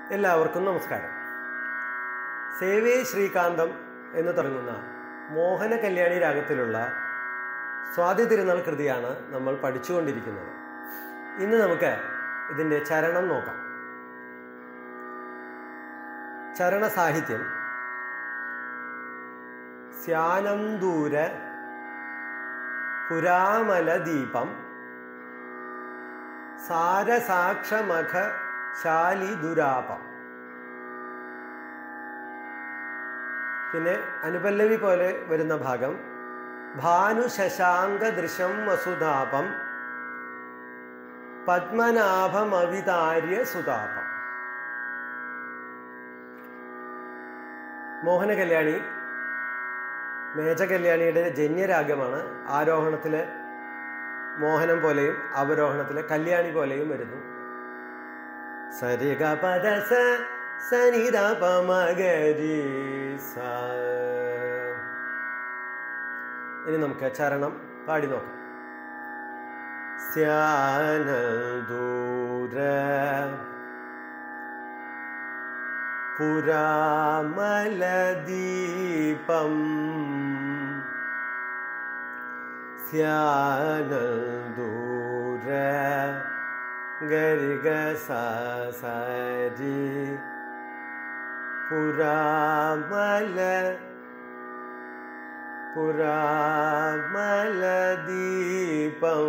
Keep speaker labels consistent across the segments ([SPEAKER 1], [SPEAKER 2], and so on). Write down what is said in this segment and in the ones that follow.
[SPEAKER 1] എല്ലാവർക്കും നമസ്കാരം. സേവേ ശ്രീകാന്തം എന്ന് തുടങ്ങുന്ന മോഹന കല്യാണി രാഗത്തിലുള്ള സ്വാതി തിരുനാൾ കൃതിയാണ് നമ്മൾ പഠിച്ചുകൊണ്ടിരിക്കുന്നത്. ഇന്ന് നമുക്ക് ഇതിൻ്റെ ചരണം നോക്കാം. ചരണ സാഹിത്യം: സ്യാനം ദൂര പുരാമലദീപം സാരസാക്ഷമഖ ശാലിദുരാപം. പിന്നെ അനുപല്ലവി പോലെ വരുന്ന ഭാഗം: ഭാനുശശാങ്കദൃശം വസുധാപം പത്മനാഭമവിതാര്യ സുതാപം. മോഹന കല്യാണി മേജ കല്യാണിയുടെ ജന്യരാഗമാണ്. ആരോഹണത്തിലെ മോഹനം പോലെയും അവരോഹണത്തിലെ കല്യാണി പോലെയും വരുന്നു. സരിഗ പദസ സനിധപമഗരി സ. ഇനി നമുക്ക് ചരണം പാടി നോക്കാം. സ്യാനദൂര പുരാമലദീപം സ്യാനദൂര ഗരിഗ സരി പുരാമലദീപം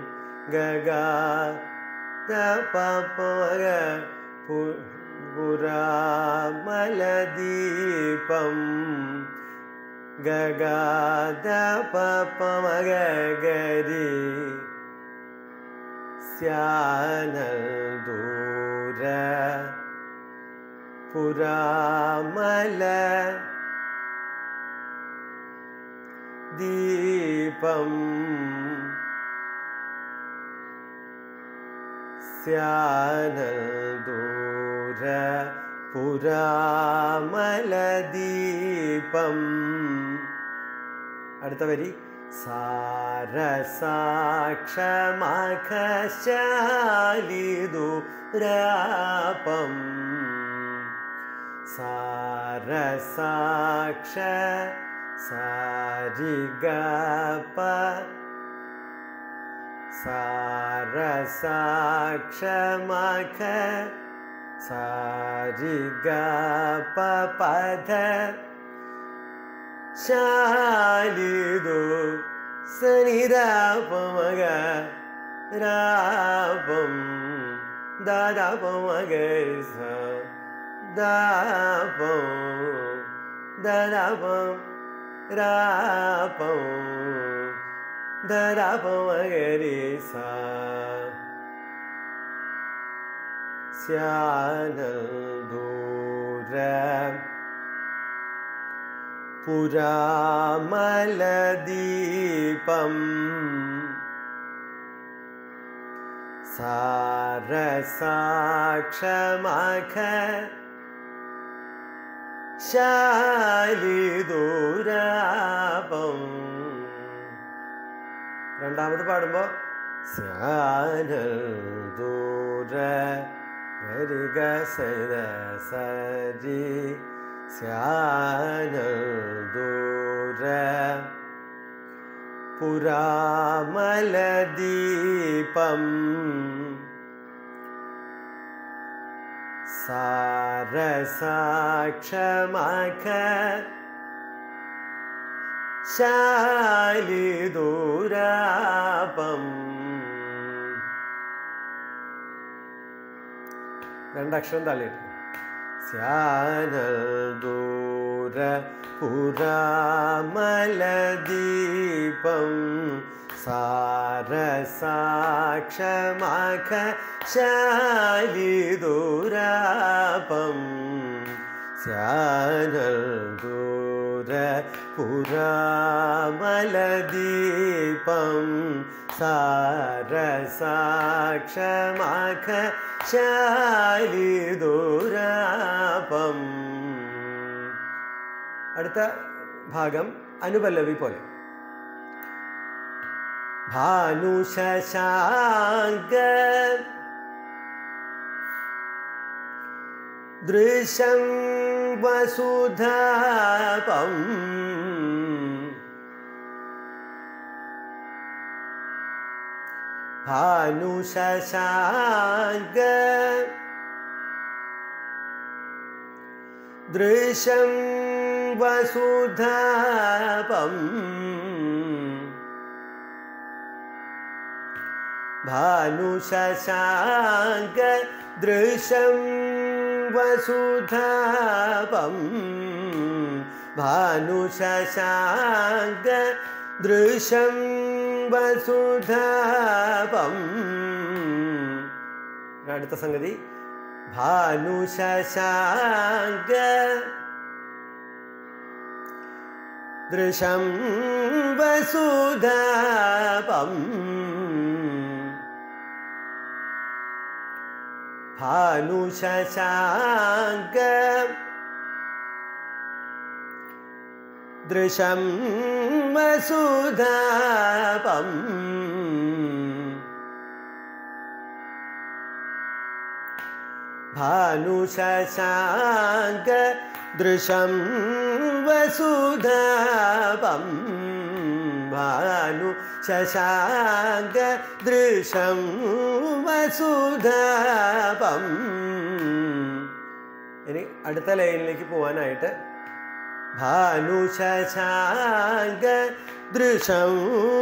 [SPEAKER 1] ഗഗാധപമഗ പുരാമലദീപം ഗഗാധപമഗരി സ്യാനദൂര പുരാമലദീപം സ്യാനദൂര പുരാമലദീപം. അടുത്ത വരി: സാരസാക്ഷമഖശാലിദുരാപം സാരസാക്ഷ സാരിഗപ സാരസാക്ഷമഖ സാരിഗപ പദ ശാലിദു സനിധപമഗ രാപം ദദപമഗ സ ദപം ദദപം രാപം ദദപമഗരി സ. സ്യാനദൂര പുരാമലദീപം സാരസാക്ഷമഖ ശാലിദുരാപം. രണ്ടാമത് പാടുമ്പോൾ സ്യാനദൂര ഗരിഗ സരി സ്യാനദൂര പുരാമലദീപം സാരസാക്ഷമഖ ശാലിദുരാപം. രണ്ടക്ഷരം തള്ളിയിട്ട് സ്യാനദൂര പുരാമലദീപം സാരസാക്ഷമഖ ശാലിദുരാപം. സ്യാനദൂര പുരാമലദീപം സാരസാക്ഷമഖ ശാലിദുരാപം. അടുത്ത ഭാഗം അനുപല്ലവി പോലെ: ഭാനുശശാങ്ക दृशं वसुधापं भानुशशाङ्क दृशं वसुधापं भानुशशाङ्क दृशं वसुधापं भानुशशाङ्क दृशं वसुधापं അടുത്ത സംഗതി भानुशशाङ्क दृशं वसुधापं भानुशशाङ्क दृशं वसुधापं भानुशशाङ्क दृशं वसुधापं भानुशशाङ्क दृशं वसुधापं ഇനി അടുത്ത ലൈനിലേക്ക് പോകാനായിട്ട് भानुशशाङ्क दृशं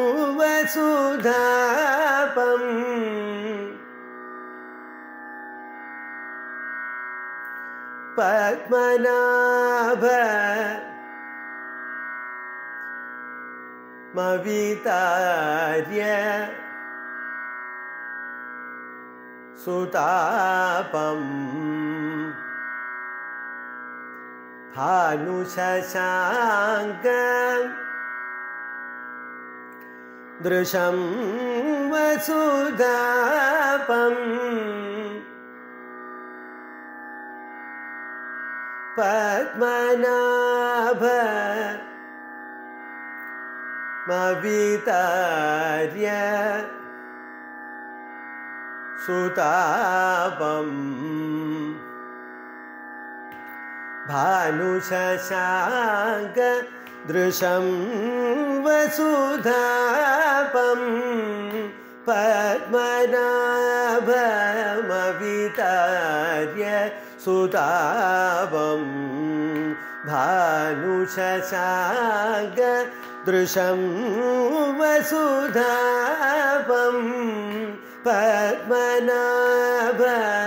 [SPEAKER 1] वसुधापं पद्मनाभ मवितार्य सुतापं भानुशशाङ्क दृशं वसुधापं पद्मनाभ मवितार्य सुतापं भानुशशाङ्क दृशं वसुधापं पद्मनाभ मवितार्य सुतापं भानुशशाङ्क दृशं वसुधापं पद्मनाभ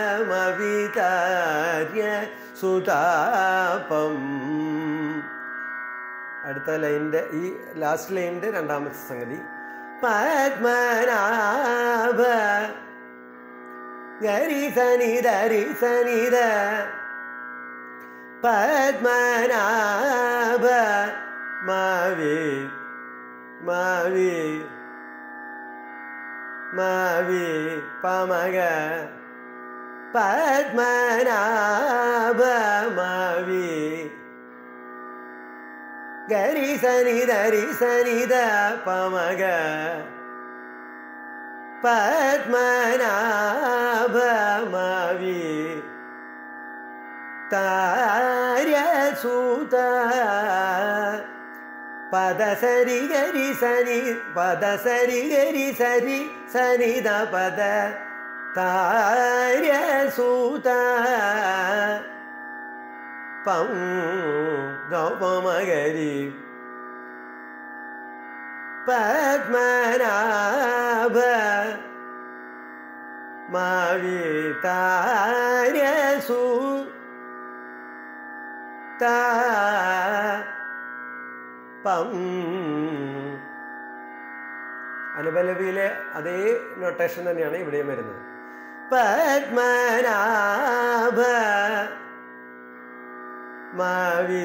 [SPEAKER 1] मवितार्य സുതാപം അടുത്ത ലൈനിൻ്റെ ഈ ലാസ്റ്റ് ലൈനിൻ്റെ രണ്ടാമത്തെ സംഗതി പത്മനാഭ ഗരി സനിധ രി സനിധ പത്മനാഭ മാവി മാവി മാവി പമഗ പത്മനാഭ മാവി ഗരി സനിധ രി സനിധ പമഗ പത്മനാഭ മാവി താര്യസൂത പദസരി ഗരി സനി പദസരി ഗരി സരി സനിധ പദ താര്യസൂത പം ഗൗപമഗരി പത്മനാഭ മാവി താര്യസൂ പം അനുപല്ലവിയിലെ അതേ നൊട്ടേഷൻ തന്നെയാണ് ഇവിടെയും വരുന്നത് പത്മനാഭ മാവി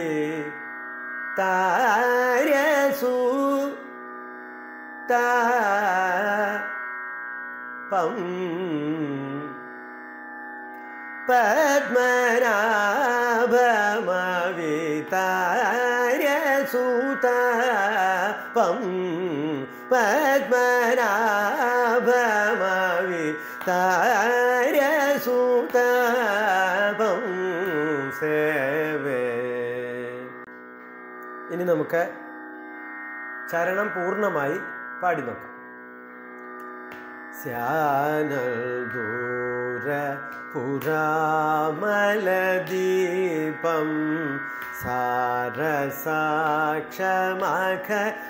[SPEAKER 1] താര്യസൂ പം പത്മനാഭ മാവി താര്യസൂ പം പത്മനാഭ മാവി താര്യസൂ പം സേവേ. ഇനി നമുക്ക് ചരണം പൂർണ്ണമായി പാടി നോക്കാം. സ്യാനൽ ദൂര പുരാമലദീപം സാരസാക്ഷമഖ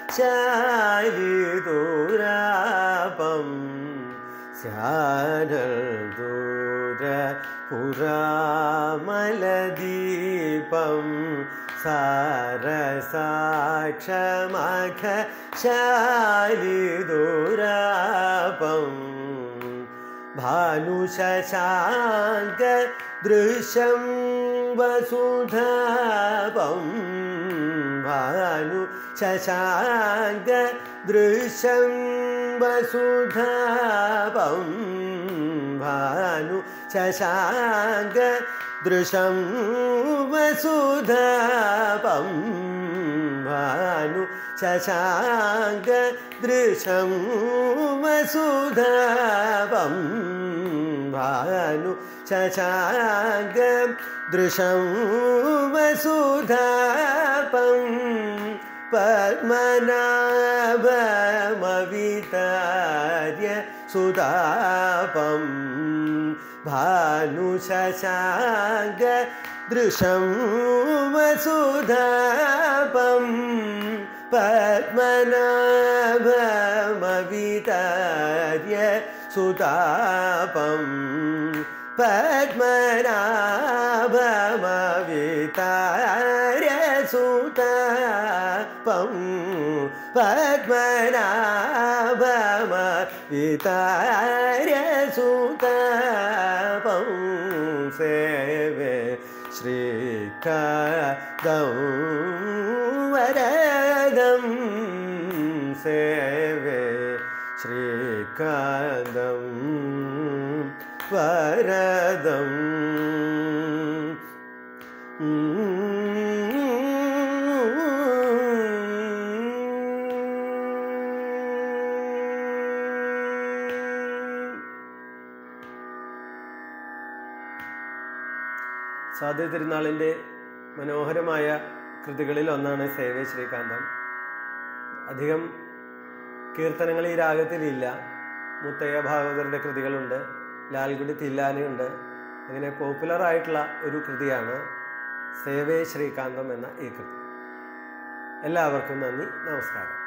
[SPEAKER 1] ശാലിദൂരാപം. സ്യാനൽ ദൂര പുരാമലദീപം സാരസാക്ഷമഖ ശാലിദൂരാപം. ഭാനുശശാങ്ക ദൃശം വസുധാപം. ഭാനുശശാങ്ക ദൃശം വസുധാപം. ഭാനുശശാങ്ക ദൃശം വസുധാപം. ഭാനുശശാങ്ക ദൃശം വസുധാപം. ഭാനുശശാങ്ക ദൃശം വസുധാപം. പദ്മനാഭമവിതാര്യ സുതാപം. ഭാനുശശാങ്ക ദൃശം വസുധാപം. പദ്മനാഭമവിതാര്യ സുതാപം. പദ്മനാഭമവിതാര്യ സുതാപം. പദ്മനാഭമവിതാര്യ സുതാപം. സേവേ ശ്രീകാന്തം വരദം. സേവേ ശ്രീകാന്തം വരദം. സ്വാതി തിരുനാളിൻ്റെ മനോഹരമായ കൃതികളിൽ ഒന്നാണ് സേവേ ശ്രീകാന്തം. അധികം കീർത്തനങ്ങൾ ഈ രാഗത്തിലില്ല. മുത്തയ്യ ഭാഗവതരുടെ കൃതികളുണ്ട്, ലാൽഗുഡി തില്ലാനയുണ്ട്. അങ്ങനെ പോപ്പുലറായിട്ടുള്ള ഒരു കൃതിയാണ് സേവേ ശ്രീകാന്തം എന്ന ഈ കൃതി. എല്ലാവർക്കും നന്ദി, നമസ്കാരം.